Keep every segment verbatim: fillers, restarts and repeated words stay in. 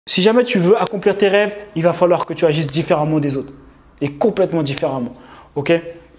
Si jamais tu veux accomplir tes rêves, il va falloir que tu agisses différemment des autres. Et complètement différemment. Ok ?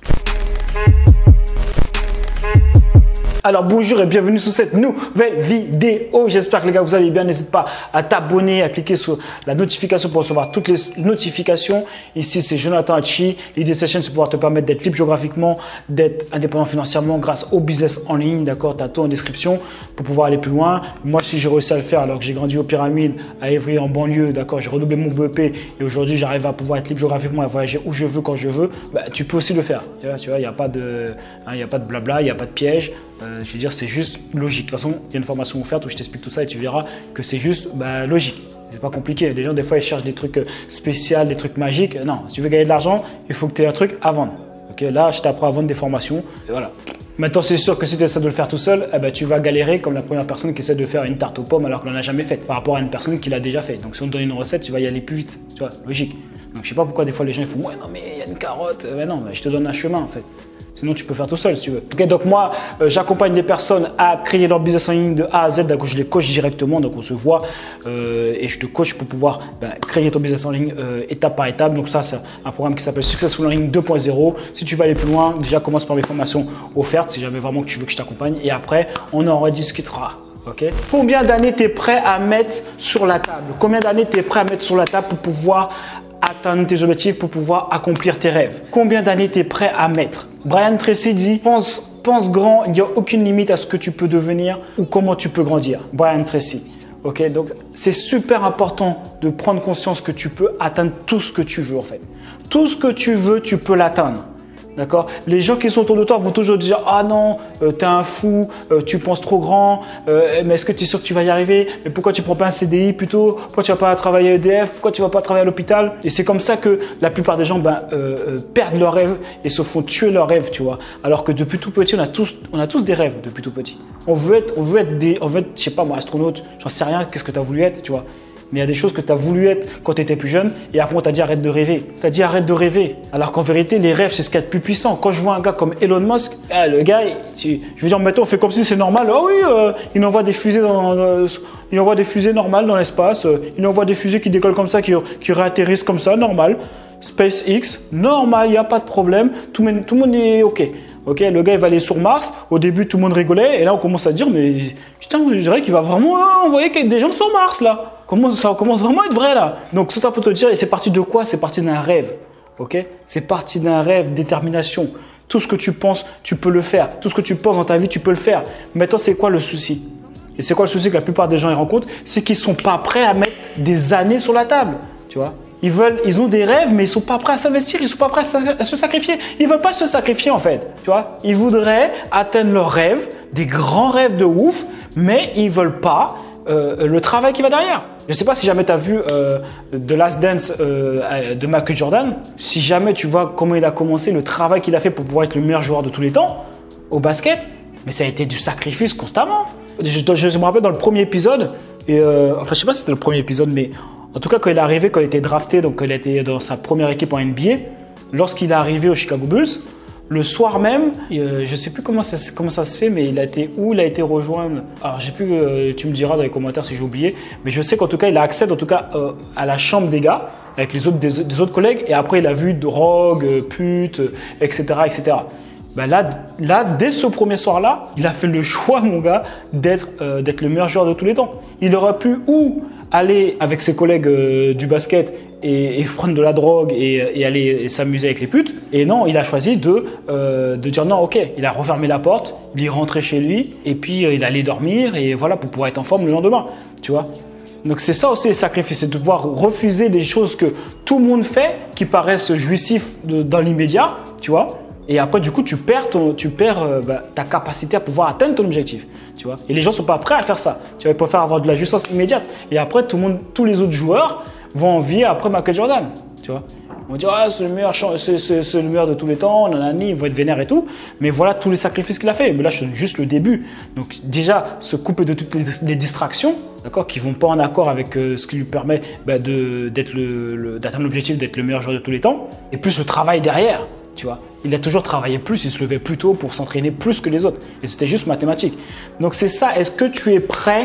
Alors bonjour et bienvenue sur cette nouvelle vidéo. J'espère que les gars vous allez bien. N'hésite pas à t'abonner, à cliquer sur la notification pour recevoir toutes les notifications. Ici c'est Jonathan Hachi. L'idée de cette chaîne c'est pouvoir te permettre d'être libre géographiquement, d'être indépendant financièrement grâce au business en ligne. D'accord, tu as tout en description pour pouvoir aller plus loin. Moi si j'ai réussi à le faire alors que j'ai grandi aux Pyramides, à Évry en banlieue, d'accord, j'ai redoublé mon B E P et aujourd'hui j'arrive à pouvoir être libre géographiquement et voyager où je veux quand je veux. Bah, tu peux aussi le faire. Tu vois, tu vois, il n'y a pas de, hein, il n'y a pas de blabla, il n'y a pas de piège. Euh, je veux dire, c'est juste logique. De toute façon, il y a une formation offerte où je t'explique tout ça et tu verras que c'est juste bah, logique. C'est pas compliqué. Les gens, des fois, ils cherchent des trucs spéciaux, des trucs magiques. Non, si tu veux gagner de l'argent, il faut que tu aies un truc à vendre. Okay, là, je t'apprends à vendre des formations. Et voilà. Maintenant, c'est sûr que si tu essaies de le faire tout seul, eh ben, tu vas galérer comme la première personne qui essaie de faire une tarte aux pommes alors qu'elle n'en a jamais fait par rapport à une personne qui l'a déjà fait. Donc, si on te donne une recette, tu vas y aller plus vite. Tu vois, logique. Donc, je sais pas pourquoi des fois les gens ils font ouais, non, mais il y a une carotte. Mais non, mais je te donne un chemin en fait. Sinon, tu peux faire tout seul si tu veux. Okay, donc moi, euh, j'accompagne des personnes à créer leur business en ligne de A à Z. Donc, je les coach directement. Donc, on se voit euh, et je te coach pour pouvoir ben, créer ton business en ligne euh, étape par étape. Donc, ça, c'est un programme qui s'appelle Successful Online deux point zéro. Si tu veux aller plus loin, déjà commence par mes formations offertes si jamais vraiment que tu veux que je t'accompagne. Et après, on en rediscutera. Okay. Combien d'années tu es prêt à mettre sur la table? Combien d'années tu es prêt à mettre sur la table pour pouvoir atteindre tes objectifs, pour pouvoir accomplir tes rêves? Combien d'années tu es prêt à mettre? Brian Tracy dit pense, pense grand, il n'y a aucune limite à ce que tu peux devenir ou comment tu peux grandir. Brian Tracy. Ok, donc c'est super important de prendre conscience que tu peux atteindre tout ce que tu veux en fait. Tout ce que tu veux, tu peux l'atteindre. D'accord? Les gens qui sont autour de toi vont toujours dire « Ah non, euh, t'es un fou, euh, tu penses trop grand, euh, mais est-ce que tu es sûr que tu vas y arriver? Mais pourquoi tu ne prends pas un C D I plutôt? Pourquoi tu ne vas pas travailler à E D F? Pourquoi tu ne vas pas travailler à l'hôpital ?» Et c'est comme ça que la plupart des gens ben, euh, euh, perdent leurs rêves et se font tuer leurs rêves, tu vois. Alors que depuis tout petit, on a tous, on a tous des rêves depuis tout petit. On veut être, on veut être des, on veut être, je sais pas moi, astronaute, j'en sais rien, qu'est-ce que tu as voulu être, tu vois. Mais il y a des choses que tu as voulu être quand tu étais plus jeune et après on t'a dit arrête de rêver. Tu as dit arrête de rêver. Alors qu'en vérité, les rêves, c'est ce qu'il y a de plus puissant. Quand je vois un gars comme Elon Musk, ah, le gars, je veux dire, mettons, on fait comme si c'est normal. Ah oui, euh, il envoie des fusées dans, euh, il envoie des fusées normales dans l'espace. Euh, il envoie des fusées qui décollent comme ça, qui, qui réatterrissent comme ça, normal. SpaceX, normal, il n'y a pas de problème. Tout, tout le monde est OK. Ok, le gars il va aller sur Mars. Au début, tout le monde rigolait. Et là, on commence à dire, mais putain, je dirais qu'il va vraiment hein, envoyer des gens sur Mars là. Comment ça commence vraiment à être vrai là? Donc, c'est ça pour te dire. Et c'est parti de quoi? C'est parti d'un rêve. Ok, c'est parti d'un rêve, détermination. Tout ce que tu penses, tu peux le faire. Tout ce que tu penses dans ta vie, tu peux le faire. Maintenant, c'est quoi le souci? Et c'est quoi le souci que la plupart des gens ils rencontrent? C'est qu'ils sont pas prêts à mettre des années sur la table. Tu vois? Ils veulent, ils ont des rêves, mais ils sont pas prêts à s'investir, ils sont pas prêts à se sacrifier. Ils veulent pas se sacrifier en fait, tu vois. Ils voudraient atteindre leurs rêves, des grands rêves de ouf, mais ils veulent pas euh, le travail qui va derrière. Je sais pas si jamais tu as vu euh, The Last Dance euh, de Michael Jordan. Si jamais tu vois comment il a commencé, le travail qu'il a fait pour pouvoir être le meilleur joueur de tous les temps au basket, mais ça a été du sacrifice constamment. Je, je, je me rappelle dans le premier épisode, et euh, enfin je sais pas si c'était le premier épisode, mais en tout cas, quand il est arrivé, quand il était drafté, donc quand il était dans sa première équipe en N B A, lorsqu'il est arrivé au Chicago Bulls, le soir même, euh, je ne sais plus comment ça, comment ça se fait, mais il a été où il a été rejoindre. Alors, je sais plus, euh, tu me diras dans les commentaires si j'ai oublié, mais je sais qu'en tout cas, il a accès en tout cas euh, à la chambre des gars avec les autres des, des autres collègues, et après il a vu drogue, pute, et cetera, et cetera. Ben là, là, dès ce premier soir-là, il a fait le choix, mon gars, d'être euh, d'être le meilleur joueur de tous les temps. Il aurait pu ou aller avec ses collègues euh, du basket et, et prendre de la drogue et, et aller s'amuser avec les putes. Et non, il a choisi de, euh, de dire non, ok. Il a refermé la porte, il est rentré chez lui et puis euh, il allait dormir et voilà pour pouvoir être en forme le lendemain, tu vois. Donc c'est ça aussi le sacrifice, c'est de pouvoir refuser des choses que tout le monde fait, qui paraissent jouissifs de, dans l'immédiat, tu vois. Et après, du coup, tu perds, ton, tu perds euh, bah, ta capacité à pouvoir atteindre ton objectif. Tu vois. Et les gens ne sont pas prêts à faire ça. Tu vas préférer avoir de la jouissance immédiate. Et après, tout le monde, tous les autres joueurs vont envier après Michael Jordan. Tu vois. On va dire, ah, c'est le meilleur, c'est, c'est, c'est le meilleur de tous les temps, nanani, ils vont être vénères et tout. Mais voilà tous les sacrifices qu'il a fait. Mais là, je donne juste le début. Donc, déjà, se couper de toutes les, les distractions, d'accord, qui ne vont pas en accord avec euh, ce qui lui permet bah, de, d'être le, le, d'atteindre l'objectif d'être le meilleur joueur de tous les temps. Et plus le travail derrière. Tu vois, il a toujours travaillé plus, il se levait plus tôt pour s'entraîner plus que les autres. Et c'était juste mathématique. Donc c'est ça, est-ce que tu es prêt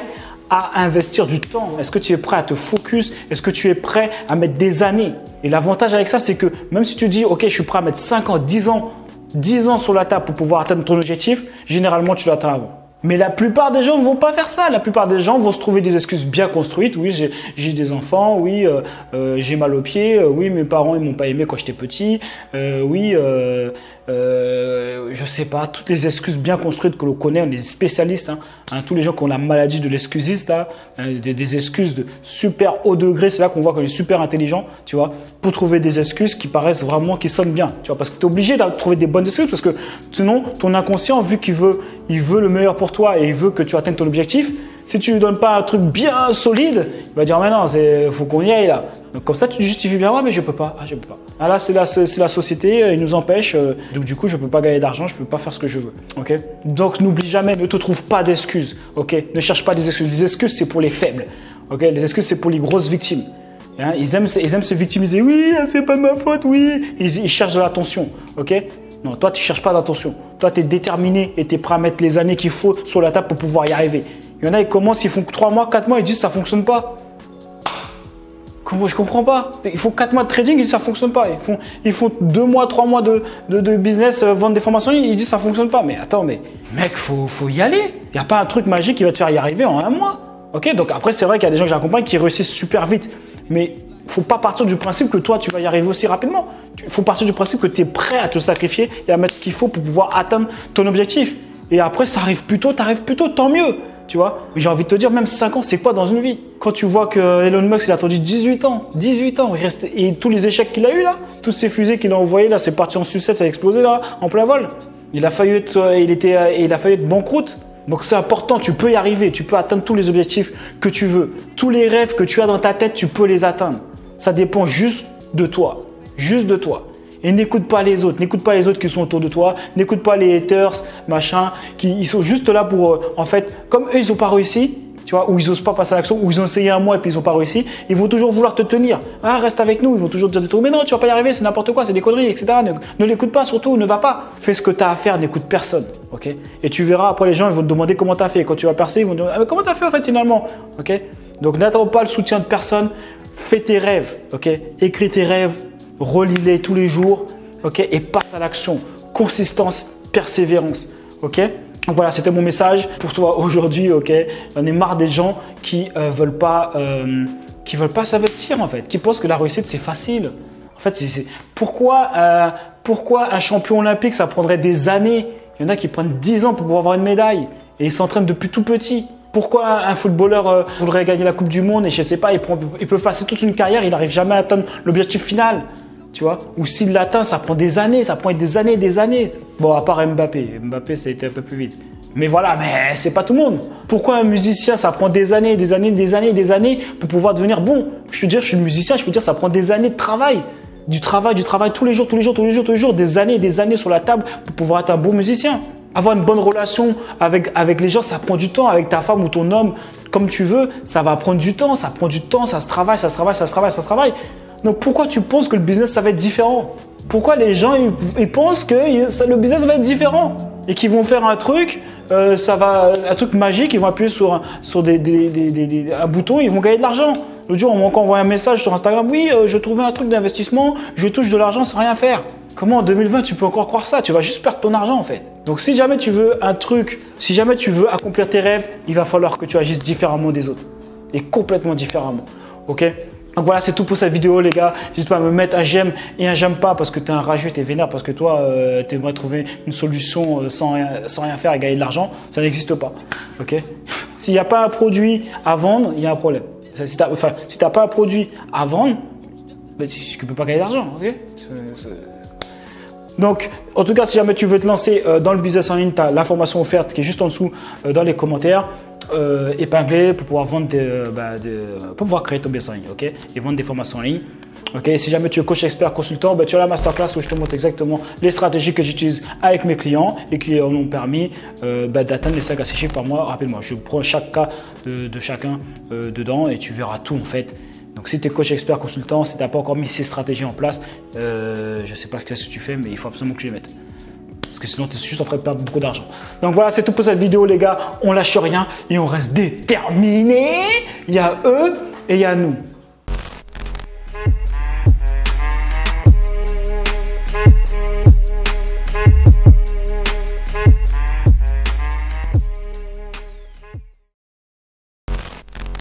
à investir du temps? Est-ce que tu es prêt à te focus? Est-ce que tu es prêt à mettre des années? Et l'avantage avec ça, c'est que même si tu dis, ok, je suis prêt à mettre cinq ans, dix ans, dix ans sur la table pour pouvoir atteindre ton objectif, généralement, tu l'atteins avant. Mais la plupart des gens ne vont pas faire ça. La plupart des gens vont se trouver des excuses bien construites. Oui, j'ai des enfants. Oui, euh, euh, j'ai mal aux pieds. Euh, oui, mes parents ils m'ont pas aimé quand j'étais petit. Euh, oui, euh, euh, je sais pas. Toutes les excuses bien construites que l'on connaît, on est spécialistes. Hein, hein, tous les gens qui ont la maladie de l'excusiste, là, hein, des, des excuses de super haut degré. C'est là qu'on voit qu'on est super intelligent, tu vois, pour trouver des excuses qui paraissent vraiment, qui sonnent bien. Tu vois, parce que tu es obligé de trouver des bonnes excuses parce que sinon, ton inconscient, vu qu'il veut, il veut le meilleur pour toi et il veut que tu atteignes ton objectif, si tu lui donnes pas un truc bien solide, il va dire mais non, il faut qu'on y aille là. Donc comme ça tu te justifies bien, ouais mais je peux pas, ah, je peux pas. Ah, là c'est la, la société, il nous empêche, euh, donc du coup je peux pas gagner d'argent, je peux pas faire ce que je veux. Ok. Donc n'oublie jamais, ne te trouve pas d'excuses. Ok. Ne cherche pas des excuses. Les excuses c'est pour les faibles. Ok. Les excuses c'est pour les grosses victimes. Hein, ils, aiment, ils aiment se victimiser. Oui, c'est pas de ma faute, oui. Ils, ils cherchent de l'attention. Ok. Non, toi, tu ne cherches pas d'attention. Toi, tu es déterminé et tu es prêt à mettre les années qu'il faut sur la table pour pouvoir y arriver. Il y en a, ils commencent, ils font trois mois, quatre mois, ils disent que ça ne fonctionne pas. Comment, je ne comprends pas. Il faut quatre mois de trading, ils disent que ça ne fonctionne pas. Ils font, ils font deux mois, trois mois de, de, de business, euh, vendre des formations, ils disent que ça ne fonctionne pas. Mais attends, mais mec, il faut, faut y aller. Il n'y a pas un truc magique qui va te faire y arriver en un mois. Ok. Donc après, c'est vrai qu'il y a des gens que j'accompagne qui réussissent super vite. Mais il ne faut pas partir du principe que toi, tu vas y arriver aussi rapidement. Il faut partir du principe que tu es prêt à te sacrifier et à mettre ce qu'il faut pour pouvoir atteindre ton objectif. Et après, ça arrive plus tôt, tu arrives plus tôt, tant mieux. Tu vois, mais j'ai envie de te dire, même cinq ans, c'est quoi dans une vie? Quand tu vois que Elon Musk, il a attendu dix-huit ans, dix-huit ans, il reste, et tous les échecs qu'il a eu là, toutes ces fusées qu'il a envoyées là, c'est parti en sucette, ça a explosé là, en plein vol. Il a failli être, il était, il a failli être banqueroute. Donc c'est important, tu peux y arriver, tu peux atteindre tous les objectifs que tu veux. Tous les rêves que tu as dans ta tête, tu peux les atteindre. Ça dépend juste de toi, juste de toi. Et n'écoute pas les autres, n'écoute pas les autres qui sont autour de toi, n'écoute pas les haters, machin, qui ils sont juste là pour, euh, en fait, comme eux, ils n'ont pas réussi, tu vois, ou ils n'osent pas passer à l'action, ou ils ont essayé un mois et puis ils n'ont pas réussi, ils vont toujours vouloir te tenir. Ah, reste avec nous, ils vont toujours te dire des trucs, mais non, tu vas pas y arriver, c'est n'importe quoi, c'est des conneries, et cetera. Ne, ne l'écoute pas, surtout, ne va pas. Fais ce que tu as à faire, n'écoute personne, ok? Et tu verras, après les gens, ils vont te demander comment tu as fait. Et quand tu vas percer, ils vont te dire, ah, mais comment tu as fait en fait finalement, ok? Donc n'attends pas le soutien de personne, fais tes rêves, ok? Écris tes rêves, relis-les tous les jours. Okay, et passe à l'action, consistance, persévérance. Okay, donc voilà, c'était mon message pour toi aujourd'hui. Okay, on est marre des gens qui euh, veulent pas, euh, qui veulent pas s'investir en fait, qui pensent que la réussite c'est facile. En fait, c'est pourquoi, euh, pourquoi un champion olympique ça prendrait des années? Il y en a qui prennent dix ans pour pouvoir avoir une médaille et ils s'entraînent depuis tout petit. Pourquoi un footballeur euh, voudrait gagner la Coupe du Monde et je sais pas, il, prend, il peut passer toute une carrière, il n'arrive jamais à atteindre l'objectif final. Tu vois, ou s'il l'atteint, ça prend des années, ça prend des années, des années. Bon, à part Mbappé, Mbappé, ça a été un peu plus vite. Mais voilà, mais c'est pas tout le monde. Pourquoi un musicien, ça prend des années, des années, des années, des années pour pouvoir devenir bon? Je peux dire, je suis musicien, je peux dire, ça prend des années de travail. Du travail, du travail, tous les jours, tous les jours, tous les jours, tous les jours, des années, des années sur la table pour pouvoir être un bon musicien. Avoir une bonne relation avec, avec les gens, ça prend du temps. Avec ta femme ou ton homme, comme tu veux, ça va prendre du temps, ça prend du temps, ça se travaille, ça se travaille, ça se travaille, ça se travaille. Donc pourquoi tu penses que le business ça va être différent? Pourquoi les gens ils, ils pensent que le business va être différent et qu'ils vont faire un truc, euh, ça va, un truc magique, ils vont appuyer sur, un, sur des, des, des, des, des, un bouton, ils vont gagner de l'argent. L'autre jour on m'a encore envoyé un message sur Instagram, oui, euh, je trouvais un truc d'investissement, je touche de l'argent sans rien faire. Comment en deux mille vingt tu peux encore croire ça? Tu vas juste perdre ton argent en fait. Donc si jamais tu veux un truc, si jamais tu veux accomplir tes rêves, il va falloir que tu agisses différemment des autres et complètement différemment. Ok? Donc voilà, c'est tout pour cette vidéo les gars. N'hésite pas à me mettre un j'aime et un j'aime pas parce que tu es un rageux, tu es vénère, parce que toi, euh, tu aimerais trouver une solution euh, sans, rien, sans rien faire et gagner de l'argent. Ça n'existe pas. Okay. S'il n'y a pas un produit à vendre, il y a un problème. Si tu n'as enfin, si pas un produit à vendre, ben, tu ne peux pas gagner d'argent. Okay. Donc, en tout cas, si jamais tu veux te lancer euh, dans le business en ligne, tu as l'information offerte qui est juste en dessous euh, dans les commentaires. Euh, épinglé pour pouvoir vendre des, euh, bah, des, pour pouvoir créer ton business en ligne, ok, et vendre des formations en ligne. Ok, si jamais tu es coach expert consultant, bah, tu as la masterclass où je te montre exactement les stratégies que j'utilise avec mes clients et qui euh, m'ont permis euh, bah, d'atteindre les cinq à six chiffres par mois rapidement. Je prends chaque cas de, de chacun euh, dedans et tu verras tout en fait. Donc si tu es coach expert consultant, si tu n'as pas encore mis ces stratégies en place, euh, je ne sais pas ce que tu fais, mais il faut absolument que tu les mettes. Parce que sinon, tu es juste en train de perdre beaucoup d'argent. Donc voilà, c'est tout pour cette vidéo, les gars. On lâche rien et on reste déterminé. Il y a eux et il y a nous.